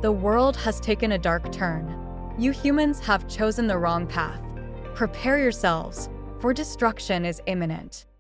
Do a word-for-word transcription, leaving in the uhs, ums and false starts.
The world has taken a dark turn. You humans have chosen the wrong path. Prepare yourselves, for destruction is imminent.